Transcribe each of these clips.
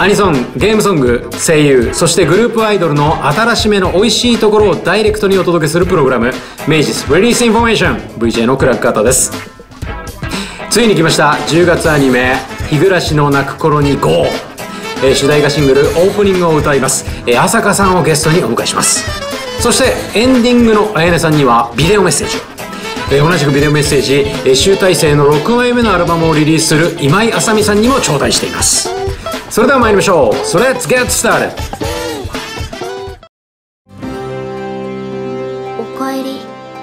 アニソン、ゲームソング、声優、そしてグループアイドルの新しめの美味しいところをダイレクトにお届けするプログラム、明治ス・レディース・インフォメーション VJ のクラッカータです。ついに来ました10月アニメ「日暮らしの泣く頃に GO」主題歌シングルオープニングを歌います朝香さんをゲストにお迎えします。そしてエンディングのあやねさんにはビデオメッセージ、同じくビデオメッセージ、集大成の6枚目のアルバムをリリースする今井あさみさんにも頂戴しています。それでは参りましょう。So let's get started。 おかえり。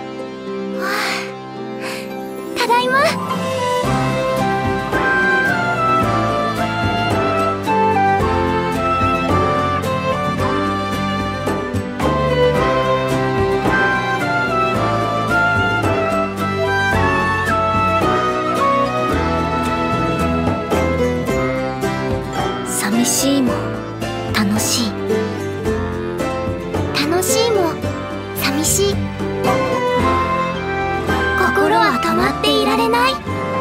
ただいま。寂しいも楽しい、楽しいも寂しい、心は止まっていられない。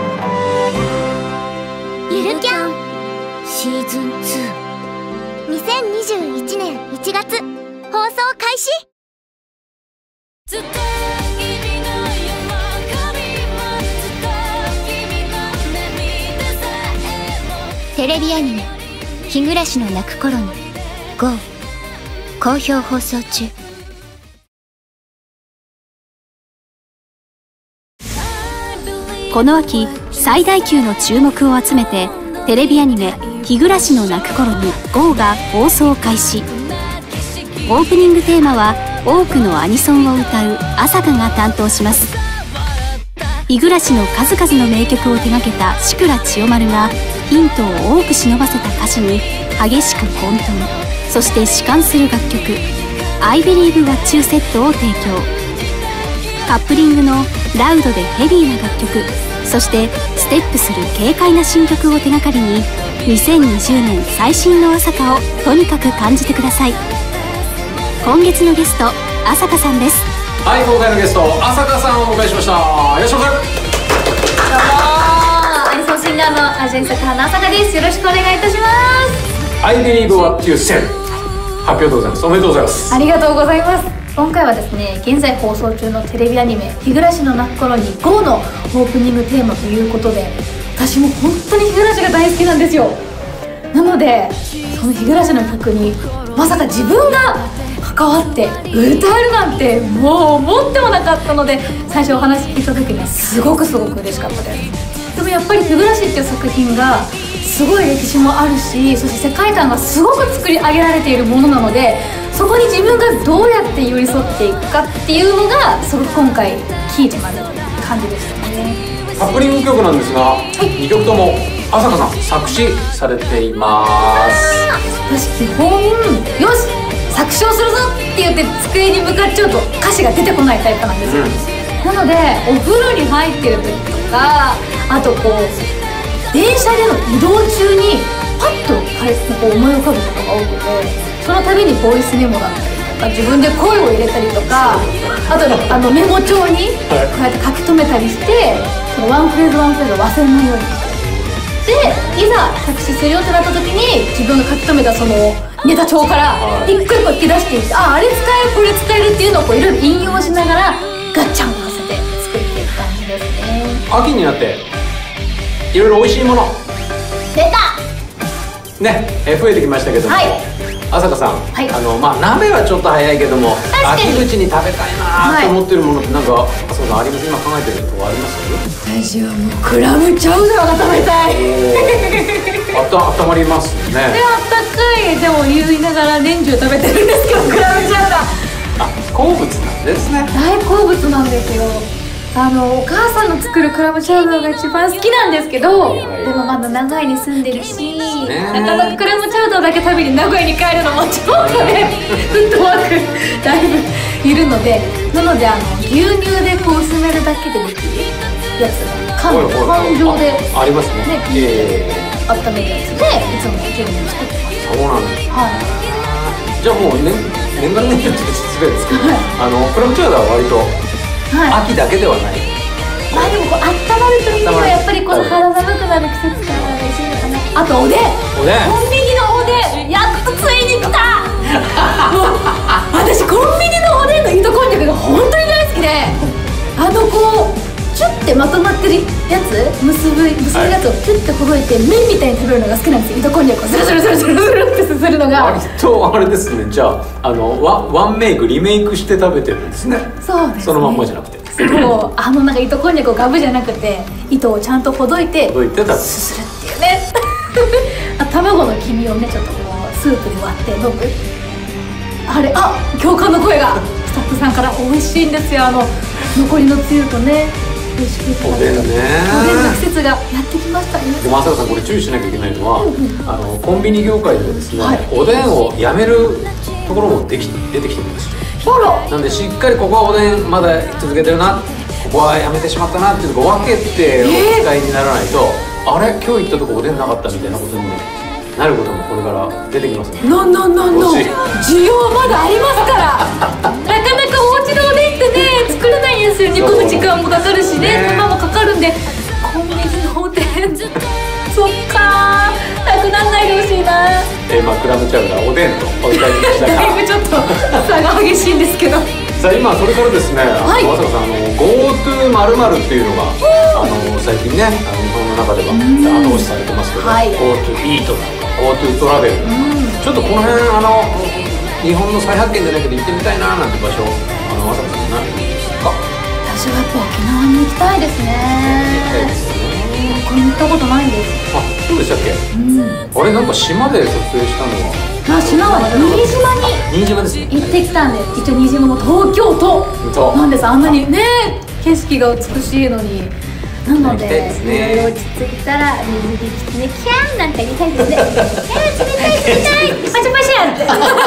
ゆるキャンシーズン2、2021年1月放送開始。テレビアニメ「日暮らしの泣く頃に GO」好評放送中。 この秋最大級の注目を集めてテレビアニメ「日暮らしの泣く頃に GO」が放送開始。オープニングテーマは多くのアニソンを歌う朝香が担当します。日暮らしの数々の名曲を手掛けた志倉千代丸がヒントを多く忍ばせた歌詞に激しく混沌、そして弛緩する楽曲「I Believe What You Said」を提供。カップリングのラウドでヘビーな楽曲、そしてステップする軽快な新曲を手がかりに2020年最新の朝香をとにかく感じてください。今月のゲスト朝香さんです。 はい、今回のゲスト朝香さんをお迎えしました。よろしくお願いします。 どうもアニソンシンガーのアジェンサカナ朝香です。よろしくお願いいたします。 I Believe What You Said 発表でございます。おめでとうございます。 ありがとうございます。今回はですね、現在放送中のテレビアニメ「日暮らしの泣く頃に GO」のオープニングテーマということで、私も本当に日暮らしが大好きなんですよ。なのでその日暮らしの曲にまさか自分が関わって歌えるなんてもう思ってもなかったので、最初お話聞いた時にはすごく嬉しかったです。でもやっぱり「日暮らし」っていう作品がすごい歴史もあるし、そして世界観がすごく作り上げられているものなので、そこに自分がどうやって寄り添っていくかっていうのがすごく今回キーとなる感じでしたね。 カップリング曲なんですが、2曲とも朝香さん作詞されています。 私基本よし作詞をするぞって言って机に向かっちゃうと歌詞が出てこないタイプなんですよ、なのでお風呂に入ってる時とか、あとこう電車での移動中にパッとこう思い浮かぶことが多くて、その度にボイスメモだったりとか自分で声を入れたりとか、あとメモ帳にこうやって書き留めたりして、そのワンフレーズワンフレーズを忘れないようにして、でいざ作詞するよってなった時に自分が書き留めたそのネタ帳から一個一個引き出していって、あれ使えるこれ使えるっていうのをこういろいろ引用しながらガッチャンさせて作っていく感じですね。 秋になっていろいろ美味しいもの出たね、増えてきましたけども、朝香さん、鍋はちょっと早いけども秋口に食べたいなと思ってるものってなんか朝香さんあります？今考えてるとこあります？ 私はもうクラムチャウダーが食べたい。 温まりますね。 であったかいでも言いながら年中食べてるんですけど、クラムチャウダー好物なんですね。 大好物なんですよ。お母さんの作るクラムチャウダーが一番好きなんですけど、でもまだ名古屋に住んでるし、なかなかクラムチャウダーだけ食べに名古屋に帰るのもちょっとねフットワークだいぶいるので、なので牛乳でこう薄めるだけでできるやつが缶状でありますね。 温めるやつでいつも牛乳作ってます。 そうなんです。じゃあもう年がら年中って失礼ですけど、クラムチャウダーは割と秋だけではない。 まあでもこう温まる時にはやっぱりこの肌寒くなる季節から美味しいのかな。あとおでん、コンビニのおで私コンビニのおでんの糸こんにゃくが本当に大好きで、こうチュッてまとまってるやつ、結ぶやつをキュッてほどいて麺みたいに食べるのが好きなんですよ。糸こんにゃくをスルスルスルスルスルってすするのが割とあれですね。じゃあワンメイクリメイクして食べてるんですね。 そうですね、 そのまんまじゃなくて、 もうなんか糸こんにゃくをガブじゃなくて糸をちゃんとほどいて食べてすするっていうね卵の黄身をねちょっとこうスープで割って飲む、共感の声がスタッフさんから美味しいんですよ。残りのつゆとね美味しくおでんね。 おでんの季節がやってきましたね。 でも朝香さん、これ注意しなきゃいけないのは、コンビニ業界ではですね、おでんをやめるところも出てきてるんですよ。なんでしっかりここはおでんまだ続けてるな、ここはやめてしまったなっていうとこ分けてお使いにならないと、あれ今日行ったとこおでんなかったみたいなことになることもこれから出てきますね。 需要まだありますからなかなかお家のおでんってね作れないんですよ。煮込む時間もかかるしね、手間もかかるんで、コンビニのおでんそっかー、なくならないでほしいな。 クラムチャウダーおでんとお使いにしただいぶちょっと差が激しいんですけどさあ今それからですね、朝香さんGoTo 〇〇っていうのが最近ね日本の中では後押しされてますけど、GoTo イートとか GoTo トラベルとか、ちょっとこの辺日本の再発見じゃないけど行ってみたいななんて場所朝香さん何ですか？ 私はやっぱ沖縄に行きたいですね。これ行ったことないんです。 そうでしたっけ？あれなんか島で撮影したのは島は新島に行ってきたんで、一応新島も東京都なんです。あんなにね景色が美しいのに、なのでいろいろ落ち着いたら水着着てねキャンなんて言いたいですね。キャン冷たいパチャパチャ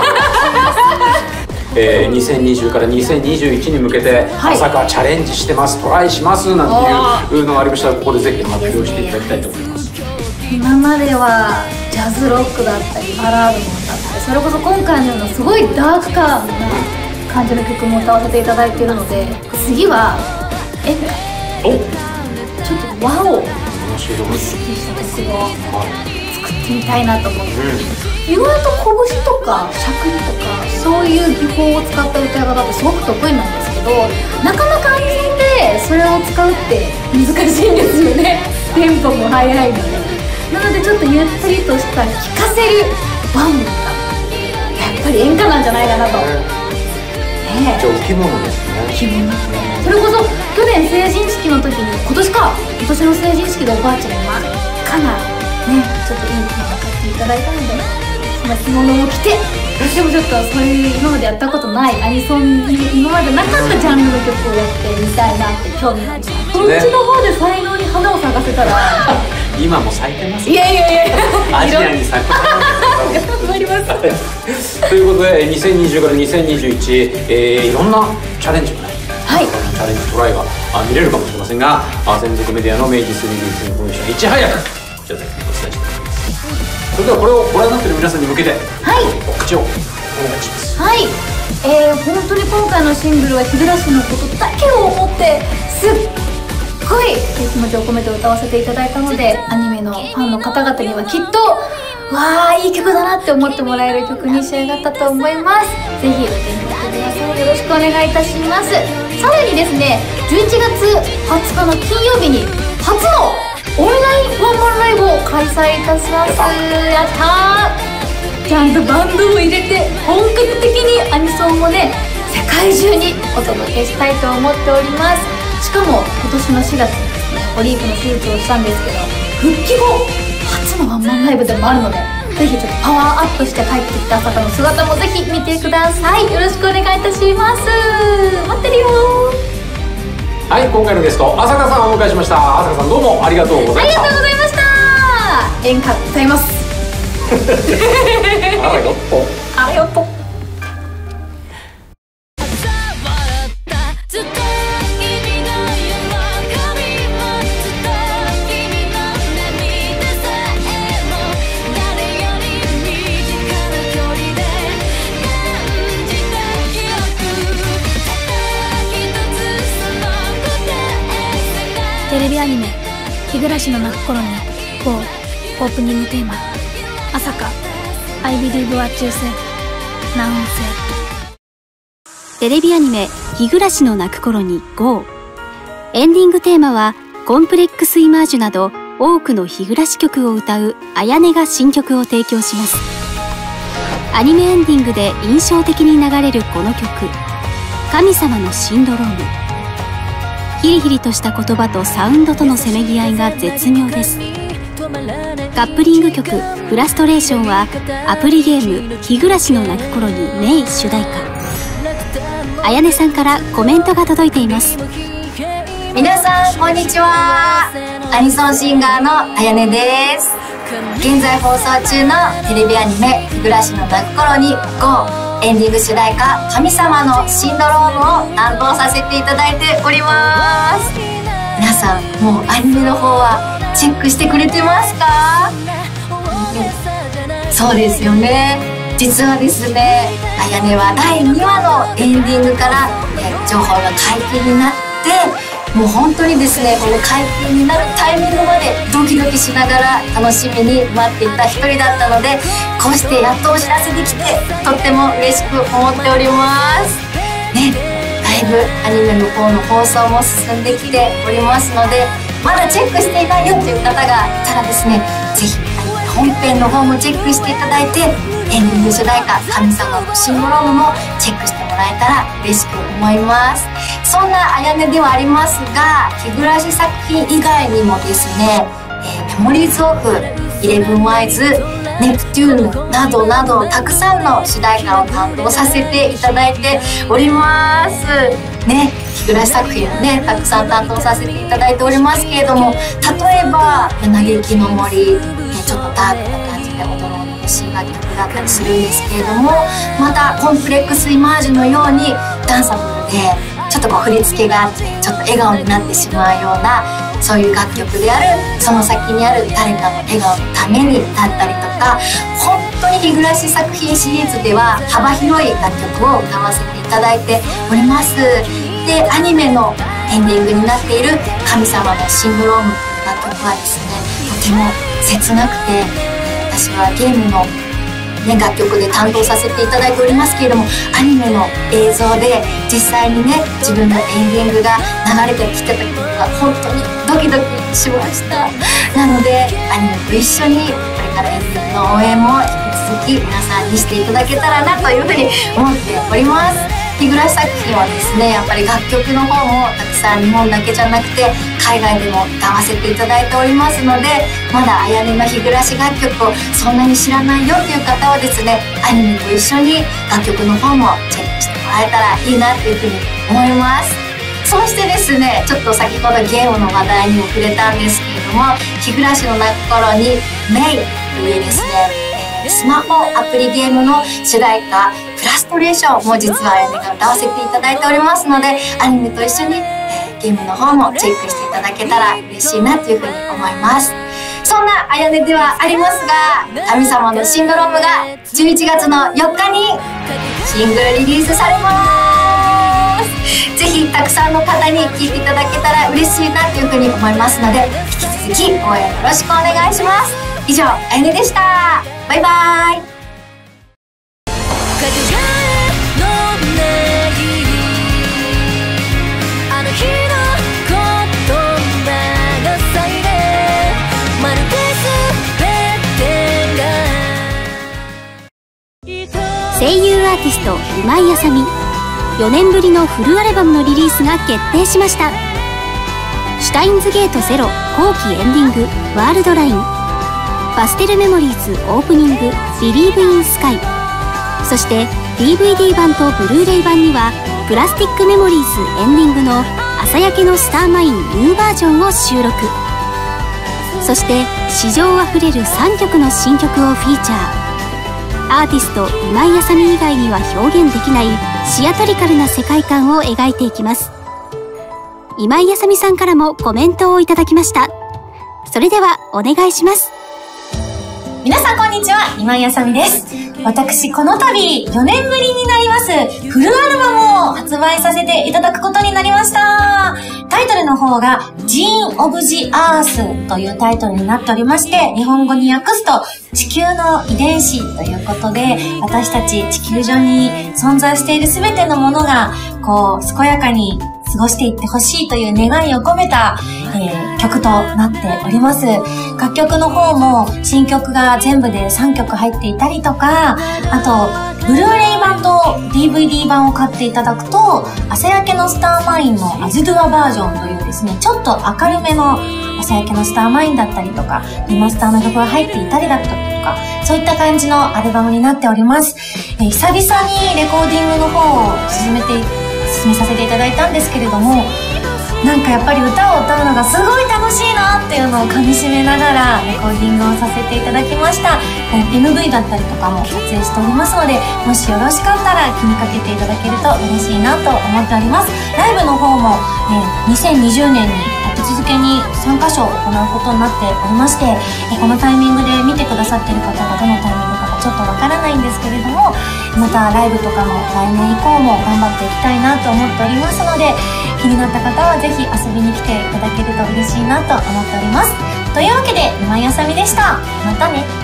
って 2020から2021に向けて朝香チャレンジしてます、トライしますなんていうのがありましたら、ここでぜひ発表していただきたいと思います。 今まではジャズロックだったりバラードもだったり、それこそ今回のようなすごいダークカーな感じの曲も歌わせていただいているので、次は演歌、ちょっと和を意識した曲を作ってみたいなと思って、意外と拳とかしゃくりとかそういう技法を使った歌い方ってすごく得意なんですけど、なかなかアニソンでそれを使うって難しいんですよね。テンポも速いので。なのでちょっとゆったりとした聴かせる和の歌、やっぱり演歌なんじゃないかなと。 じゃあお着物ですね。 着物。それこそ去年成人式の時に、今年の成人式でおばあちゃんに真っ赤なねちょっといい着物を買っていただいたので、その着物を着て、でもちょっとそういう今までやったことないアニソンに今までなかったジャンルの曲をやってみたいなって興味があります。こっちの方で才能に花を咲かせたら今も咲いてます。 いやアジアに咲く頑張りますということで2020から2021、いろんなチャレンジもね、チャレンジトライが見れるかもしれませんが、専属メディアの明治 3D インフォメーションいち早くこちらでお伝えしていきます。それではこれをご覧になっている皆さんに向けて告知をお願いします。 本当に今回のシングルは日暮のことだけを思ってすっごい気持ちを込めて歌わせていただいたので、アニメのファンの方々にはきっとわーいい曲だなって思ってもらえる曲に仕上がったと思います。ぜひお手に取ってください。よろしくお願いいたします。さらにですね、11月20日の金曜日に初のオンラインワンマンライブを開催いたします。やったー、ちゃんとバンドを入れて本格的にアニソンをね世界中にお届けしたいと思っております。しかも今年の4月にですねポリープの手術をしたんですけど、復帰後初のワンマンライブでもあるので、ぜひちょっとパワーアップして帰ってきた朝香の姿もぜひ見てください。よろしくお願いいたします。待ってるよー。 はい、今回のゲスト朝香さんをお迎えしました。朝香さんどうもありがとうございました。 ありがとうございました。演歌歌いますあらよっとあらよっと。 テレビアニメ「日暮らしの泣く頃に GO」オープニングテーマ「朝香 I believe what you say」 ナウンテレビアニメ「日暮らしの泣く頃に GO」。エンディングテーマはコンプレックスイマージュなど多くの日暮らし曲を歌うあやねが新曲を提供します。アニメエンディングで印象的に流れるこの曲「神様のシンドローム」。ヒリヒリとした言葉とサウンドとのせめぎ合いが絶妙です。カップリング曲「フラストレーション」はアプリゲーム「日暮らしの泣く頃にメイ」主題歌。あやねさんからコメントが届いています。 皆さんこんにちは。アニソンシンガーのあやねです。現在放送中のテレビアニメ「日暮らしの泣く頃に GO」エンディング主題歌「神様のシンドローム」を担当させていただいております。皆さんもうアニメの方はチェックしてくれてますか？そうですよね。実はですね、あやねは第2話のエンディングから情報が解禁になって、もう本当にですね、この解禁になるタイミングまでドキドキしながら楽しみに待っていた一人だったので、こうしてやっとお知らせできてとっても嬉しく思っておりますね。だいぶアニメの方の放送も進んできておりますので、まだチェックしていないよという方がいたらですね、ぜひ本編の方もチェックしていただいて、エンディング主題歌「神様のシンドローム」もチェックしてもらえたら嬉しく思います。そんなあやねではありますが、日暮らし作品以外にもですね、メモリーズオフ、イレブンワイズ、ネプテューヌなどなどたくさんの主題歌を担当させていただいておりますね。日暮らし作品をねたくさん担当させていただいておりますけれども、例えば「嘆きの森」ちょっとダークな感じで踊ろうのしい楽曲だったりするんですけれども、またコンプレックスイマージュのようにダンサブルでちょっとこう振り付けがあってちょっと笑顔になってしまうような、そういう楽曲であるその先にある誰かの笑顔のためにだったりとか、本当に日暮らし作品シリーズでは幅広い楽曲を歌わせていただいております。で、アニメのエンディングになっている「神様のシンドローム」という楽曲はですね、とても切なくて、私はゲームの、楽曲で担当させていただいておりますけれども、アニメの映像で実際にね自分のエンディングが流れてきた時には本当にドキドキしました。なのでアニメと一緒にこれからエンディングの応援も引き続き皆さんにしていただけたらなというふうに思っております。日暮らし作品はですね、やっぱり楽曲の方もたくさん日本だけじゃなくて海外でも歌わせていただいておりますので、まだあやねの日暮らし楽曲をそんなに知らないよという方はですね、アニメと一緒に楽曲の方もチェックしてもらえたらいいなというふうに思います。そしてですね、ちょっと先ほどゲームの話題にも触れたんですけれども、日暮らしの泣く頃にメイというですね、スマホアプリゲームの主題歌「フラストレーション」も実はあやねが歌わせていただいておりますので、アニメと一緒に、ゲームの方もチェックしていただけたら嬉しいなというふうに思います。そんなあやねではありますが、神様のシンドロームが11月の4日にシングルリリースされます。ぜひたくさんの方に聴いていただけたら嬉しいなというふうに思いますので、引き続き応援よろしくお願いします。以上、あやねでした。バイバイ。 声優アーティスト今井あさみ、4年ぶりのフルアルバムのリリースが決定しました。シュタインズゲート0後期エンディングワールドライン、パステルメモリーズオープニングビリーブインスカイ、そして DVD 版とブルーレイ版にはプラスティックメモリーズエンディングの朝焼けのスターマインニューバージョンを収録。そして史上あふれる3曲の新曲をフィーチャー。アーティスト今井あさみ以外には表現できないシアトリカルな世界観を描いていきます。今井あさみさんからもコメントをいただきました。それではお願いします。 皆さんこんにちは、今井あさみです。私この度4年ぶりになりますフルアルバムを発売させていただくことになりました。タイトル部の方が Gene of the Earth というタイトルになっておりまして、日本語に訳すと地球の遺伝子ということで、私たち地球上に存在している全てのものがこう健やかに過ごしていってほしいという願いを込めた、曲となっております。楽曲の方も新曲が全部で3曲入っていたりとか、あとブルーレイ版と DVD 版を買っていただくと、朝焼けのスターマインのアズドゥアバージョンというですね、ちょっと明るめの朝焼けのスターマインだったりとか、リマスターの曲が入っていたりだったりとか、そういった感じのアルバムになっております。久々にレコーディングの方を進めさせていただいたんですけれども、なんかやっぱり歌を歌うのがすごい楽しいなっていうのをかみしめながらレコーディングをさせていただきました。MV だったりとかも撮影しておりますので、もしよろしかったら気にかけていただけると嬉しいなと思っております。ライブの方も、2020年に立て続けに3カ所行うことになっておりまして、このタイミングで見てくださっている方がどのタイミングかちょっとわからないんですけれども、またライブとかも来年以降も頑張っていきたいなと思っておりますので、気になった方はぜひ遊びに来ていただけると嬉しいなと思っております。というわけで今井あさみでした。またね。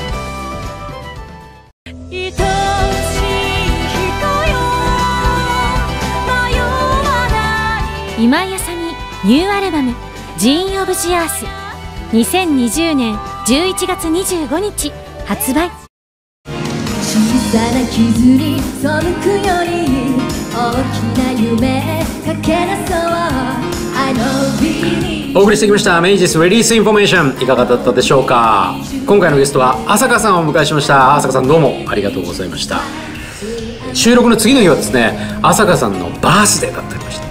今井あさみニューアルバム「Gene of the Earth」2020年11月25日発売。 小さな傷に背くより大きな夢かけ出そう。 お送りしてきましたメイジスリリースインフォメーション、いかがだったでしょうか。今回のゲストは朝香さんをお迎えしました。朝香さんどうもありがとうございました。収録の次の日はですね、朝香さんのバースデーだったりました。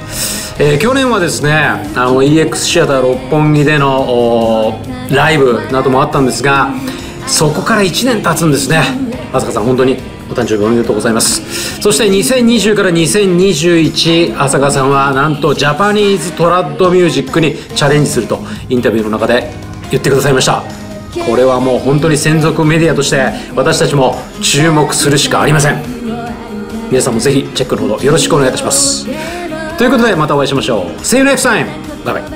去年はですね、EX シアター六本木でのライブなどもあったんですが、そこから1年経つんですね。朝香さん本当にお誕生日おめでとうございます。そして2020から2021、朝香さんはなんとジャパニーズトラッドミュージックにチャレンジするとインタビューの中で言ってくださいました。これはもう本当に専属メディアとして私たちも注目するしかありません。皆さんもぜひチェックのほどよろしくお願いいたします。ということでまたお会いしましょう。 See you next time! バイバイ。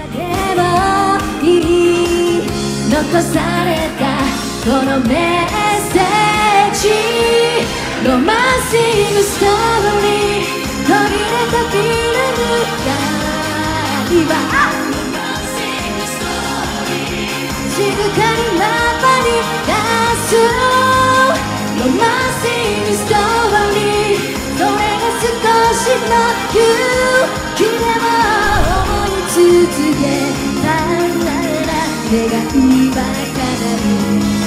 残されたこのメッセージ、ロマンシングストーリー、途切れたきらぬ光は静かにマパに出すロマンシングストーリー、それが少しの勇気でも思い続けたなら願いは叶う。